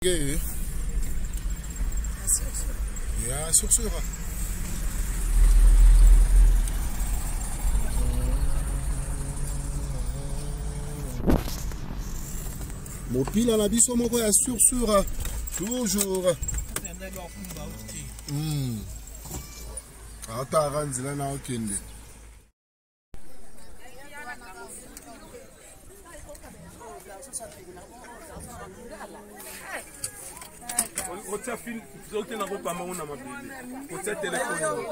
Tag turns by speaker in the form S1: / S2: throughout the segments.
S1: Okay. Ja, sur sûr. Mopila na biso moko ya sur toujours. Ata ranzila na okende.
S2: Otia film, zote na ropa mauna mabili. Otia telefone.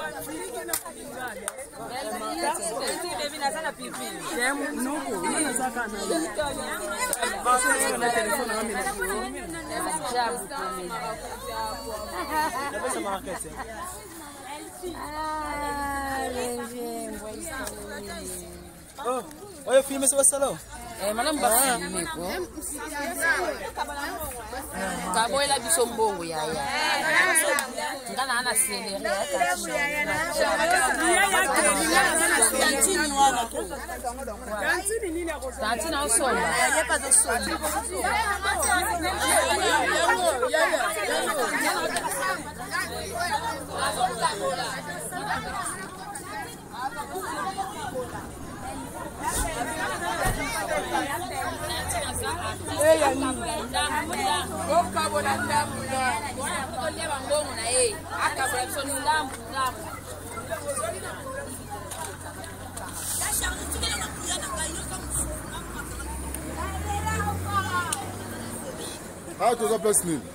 S3: Oh, olha o filme esse salão.
S4: Madame Bafilme ko. Kabo ila biso mbongo ya. Ngana ana sele ya Tantini wana ko. Tantini nini ako? Tantini na usoma. Ya pa de soma.
S1: Ah, tu as place nul.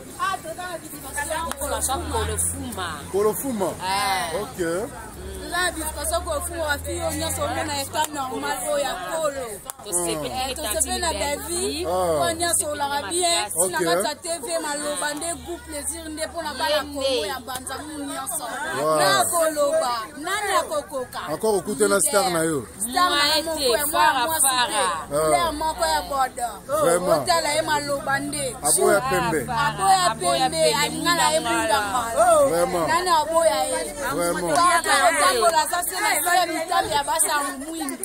S1: Kolofuma. Ok.
S5: Là, parce qu'on fout à fille, on a son état normal, on a polo. C'est la vie, on a sur l'arabien, si la matin TV, malobande, goût plaisir, n'est pas la balle à Congo, à Banzamou, na Koloba, Nana Kokoka.
S1: Encore au côté de la star nayo.
S5: Star nayo, moi, clairement, quoi, à bordeaux.
S1: Vraiment.
S5: Hôtel à malobande.
S1: Aboya Pembe.
S5: Aboya Pembe, Alingala et Mundama.
S1: Vraiment.
S5: Nana Aboya.
S1: Vraiment.
S5: Ça c'est la femme qui a passé un mouine.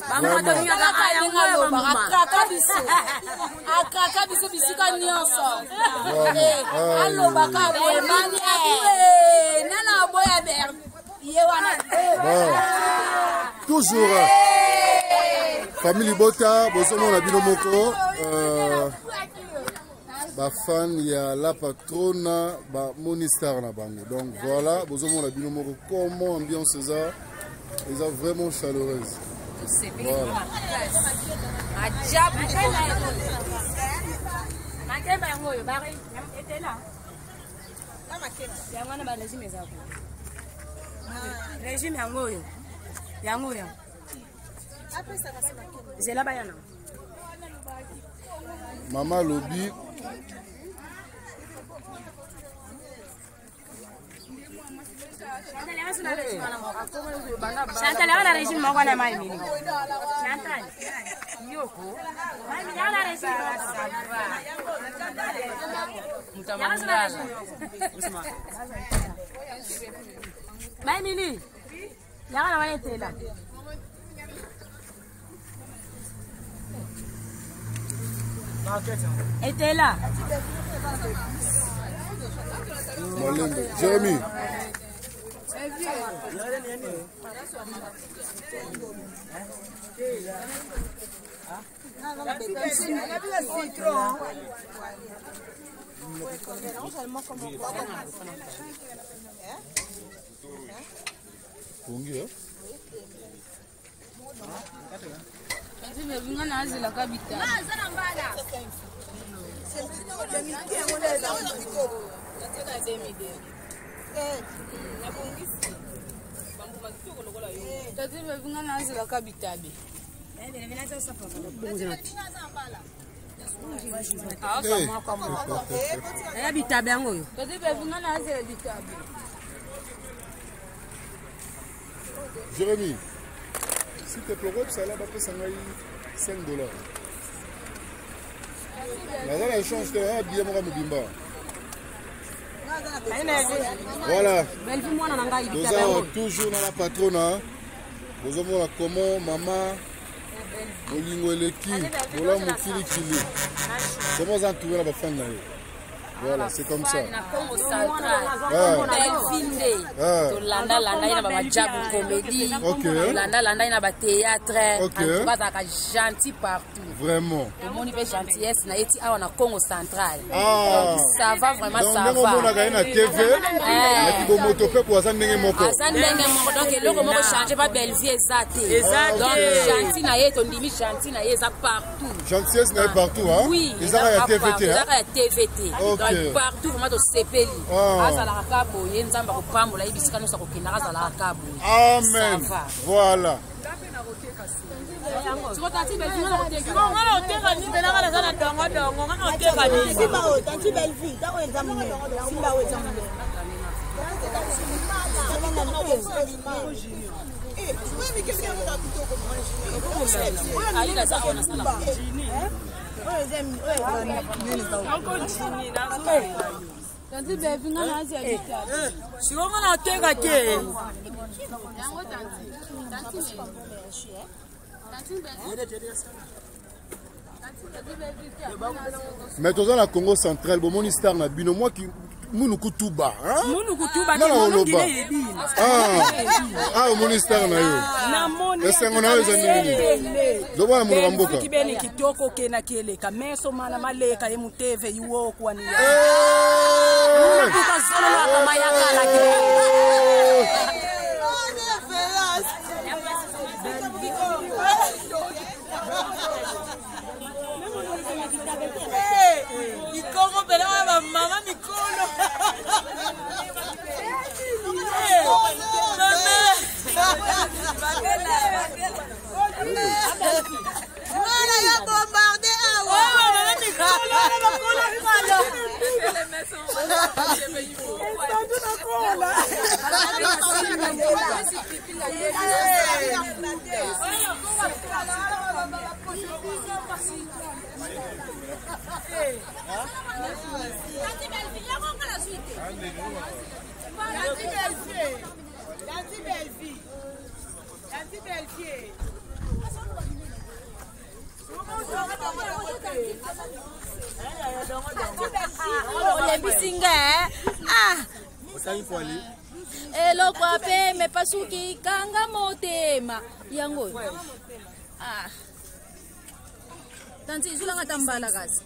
S1: Toujours. Famille Bota, Bosomo na bino moko. Ba fan ya la patrona ba monistar na bango. Donc voilà, Bosomo na bino moko comment ambiance ça. Ils sont vraiment chaleureuses. Voilà. Maman Lobi.
S4: Chantal ana régime moko na mai mini. Chantal. Yoko. Mai mini ana régime. Mutamangala. Usma. Mai mini. Yaka na mai tela. Etela.
S1: Malembe. Jérémy. Jérémy, s'il te plaît, ça là, ça va $5. La échange, tu as bien Mobimba. Voilà. Nous avons toujours dans la patrona. Nous avons comment maman Molingo Eleki, Bola Mokili Kili. Comment vous en trouvez la femme là? Voilà, c'est comme ça.
S6: Na Congo central. Belvinde. Landa ina ba jabu comédie. Landa ina ba théâtre. En tout cas, ça gentil partout.
S1: Vraiment.
S6: Le monde est gentillesse na eti awa na Congo central. Ça va vraiment, ça va.
S1: Donc on a gagné na TV. Na kibo moto pe pour ça ndenge moko.
S6: Ça ndenge moko donc eloko moko changer pas Belvie ezate. Donc gentil na yeto ndimi gentil na yeza partout.
S1: Gentillesse na partout hein.
S6: Oui.
S1: Ils ont la TVT hein.
S6: Ils ont la TVT. Donc partout vraiment to sepeli. Azala kabo yenzamba ko pambola ibisika no sa ko kinara azala kabo.
S1: Amen. Voilà. Mais dans la Congo central, bon mon star na bino moi qui Mounou Touba, hein? Mounou Touba, non, mon star na yo. Et c'est mon âge à nous. Doba mon ramboka.
S7: Qui bene qui toko kena kele kameso mana maleka emuteve yuo kwa ni. Tukazolo kama yakala
S4: Mikolo bela wa mama mikolo. Voilà ya bombardé awa. Mama mikolo
S5: Elo kwa pe me pasuki kanga motema yango. Tanti zulanga tambala kazi.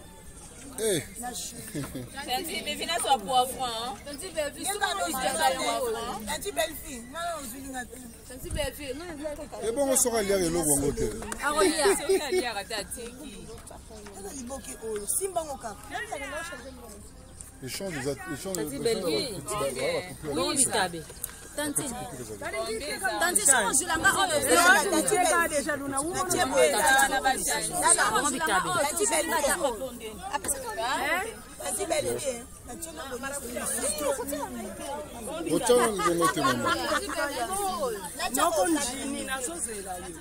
S6: Tanti bevina so poivron. Tanti bevi so poivron.
S4: Tanti belle fille.
S5: Tanti bevi.
S1: Et bon on sera lié le bongo te.
S6: Aronia c'est lié à tati.
S4: Simba ngoka.
S1: Les champs des
S6: Tanti Belvie. Oui, Bitabe. Tanti. Tanti sont zulanga on
S7: Tanti ka déjà luna umo.
S6: Tanti Bitabe.
S4: Tanti belle.
S1: Autant de noter maman.
S7: Non konjini na sozela yo.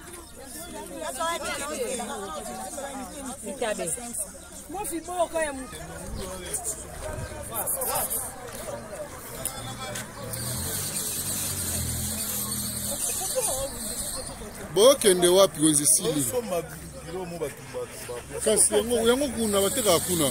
S6: Bitabe.
S7: Moi fiboka ya mutu.
S1: Bokende wapi wenzi sili? Kasi yango kuna bateka kuna.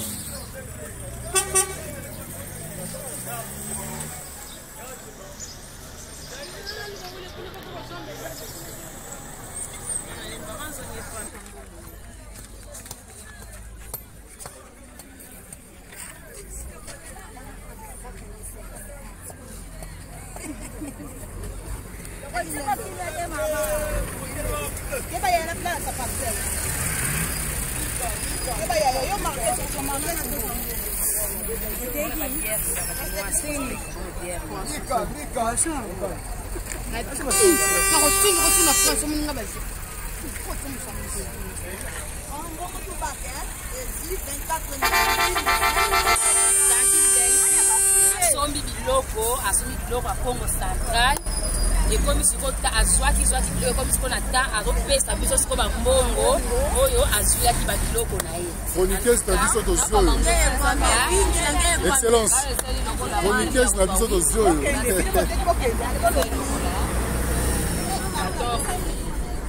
S6: Assomi biloko à Congo central et comme si kota azwaki biloko comme si kona ta azopesa biso siko ba mbongo oyo azwaki ba biloko na ye.
S1: Chroniqueuse na biso to sio. Excellence. Chroniqueuse na biso to sio.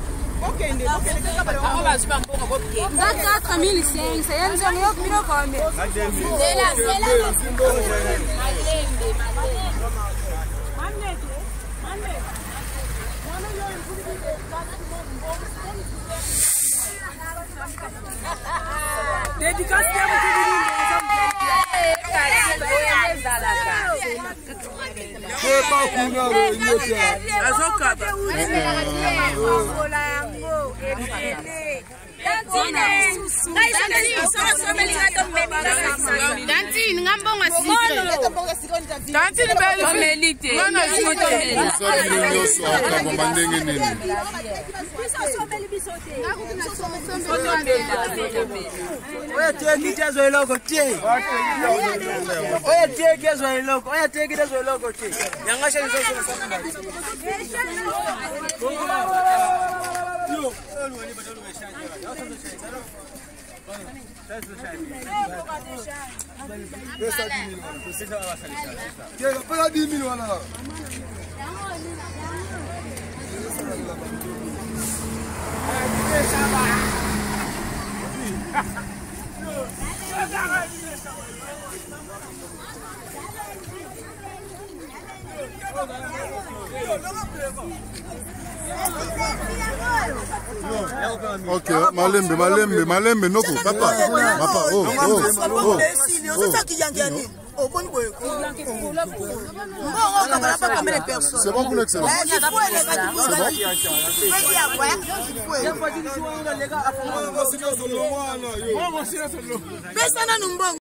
S1: Ok, malembe, noko, papa, c'est bon pour l'excellent. C'est bon.